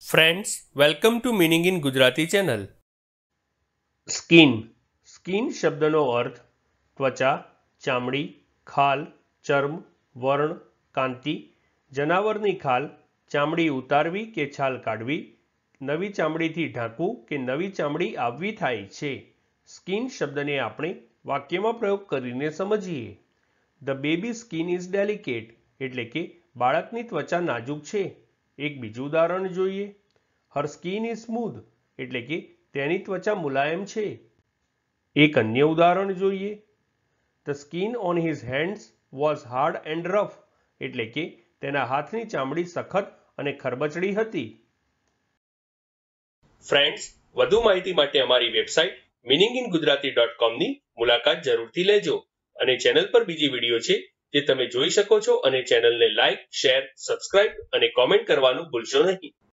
Friends, welcome to meaning in Gujarati channel. Skin. Skin શબ્દનો અર્થ ત્વચા, ચામડી, ખાલ, ચર્મ, વર્ણ, કાંતિ. જનાવરની ખાલ, ચામડી ઉતારવી કે છાલ કાઢવી, નવી ચામડીથી ઢાંકવું કે નવી ચામડી આવવી થાય છે. સ્કિન શબ્દને આપણે વાક્યમાં પ્રયોગ કરીને સમજીએ. The baby skin is delicate, એટલે કે બાળકની ત્વચા નાજુક છે. એક બીજું ઉદાહરણ જોઈએ. હર સ્કિન ઇઝ સ્મૂધ, એટલે કે તેની ત્વચા મુલાયમ છે. એક અન્ય ઉદાહરણ જોઈએ. The skin on his hands was hard and rough, એટલે કે તેના હાથની ચામડી સખત અને ખરબચડી હતી. ફ્રેન્ડ્સ, વધુ માહિતી માટે અમારી વેબસાઇટ meaninginggujarati.com ની મુલાકાત જરૂરથી લેજો. અને ચેનલ પર બીજી વિડીયો છે જે તમે જોઈ શકો છો, અને ચેનલને લાઇક, શેર, સબસ્ક્રાઇબ અને કોમેન્ટ કરવાનું ભૂલશો નહીં.